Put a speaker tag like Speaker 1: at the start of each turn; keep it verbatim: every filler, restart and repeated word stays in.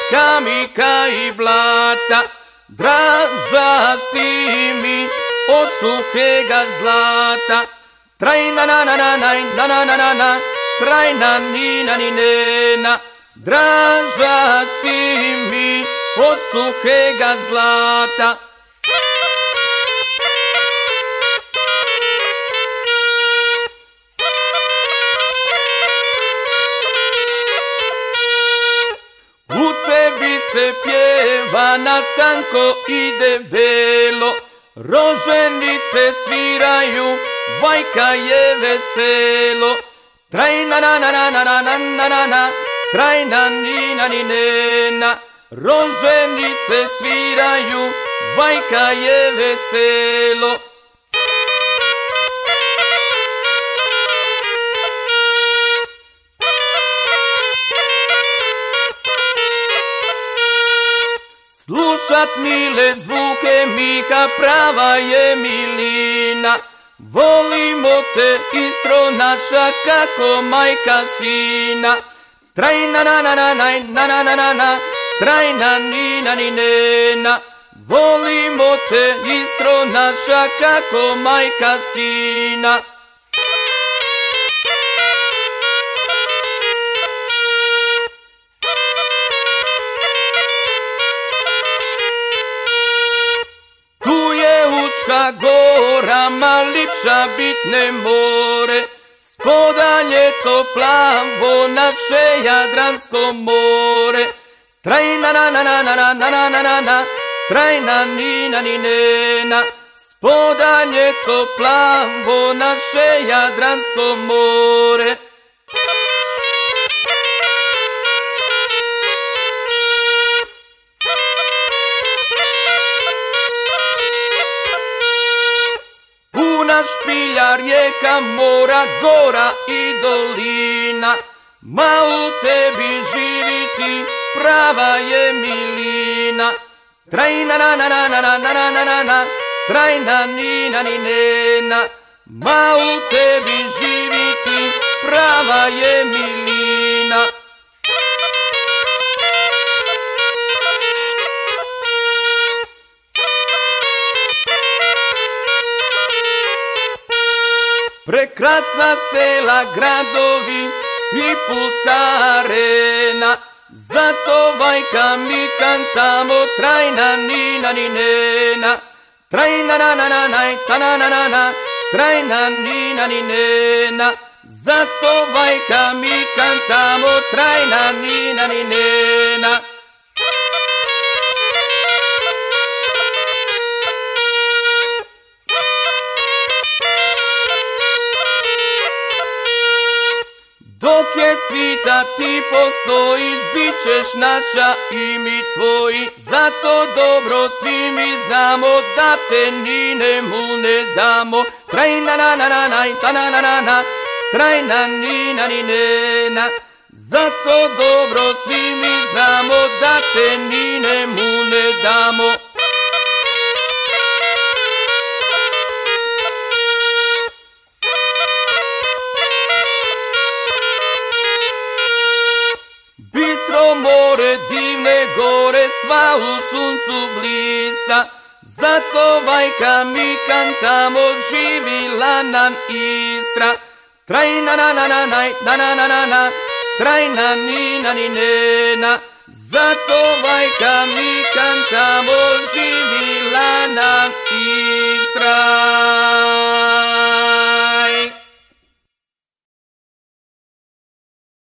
Speaker 1: kamika i blata, draža si mi od suhega zlata. Trajna na na na na na na na na na, trajna ni na ni nena, draža si mi od suhega zlata. U tebi se pjeva na tanko i debelo, roženice sviraju, bajka je veselo. Trajna na na na na na na na na na, trajna ni na ni nena, roženice sviraju, bajka je veselo. Slušat mile zvuke Mika, prava je milina. Volimo te, Istro naša, kako majka sina. Trajna na na na na na na na na na, trajna ni na ni nena. Volimo te, Istro naša, kako majka sina. Učka gora, ma lipša bit ne more, spoda ljeto plavo, naše Jadransko more. Trajna na na na na na na na na na na, trajna ni na ni nena, spoda ljeto plavo, naše Jadransko more. Špilja, rijeka, mora, gora i dolina, ma u tebi živiti, prava je milina. Trajna na na na na na na na na na na, trajna ni na ni nena, ma u tebi živiti, prava je milina. Prekrasna sela, gradovi i pusta arena, zato bajka mi kantamo, trajna ni na ni nena. Trajna na na na na ta na na na na, trajna ni na ni nena, zato bajka mi kantamo, trajna ni na ni nena. Dok je svita ti postojiš, bit ćeš naša i mi tvoji, zato dobro svi mi znamo, da te ni nemu ne damo. Trajna na na na na ta na na na na, trajna ni na ni nena, zato dobro svi mi znamo, da te ni nemu ne damo. More, divne gore, sva u suncu blista, zato bajka mi kantamo, živila nam Istra. Trajna na na na na na na na na na, trajna ni na ni nena, zato bajka mi kantamo, živila nam Istra.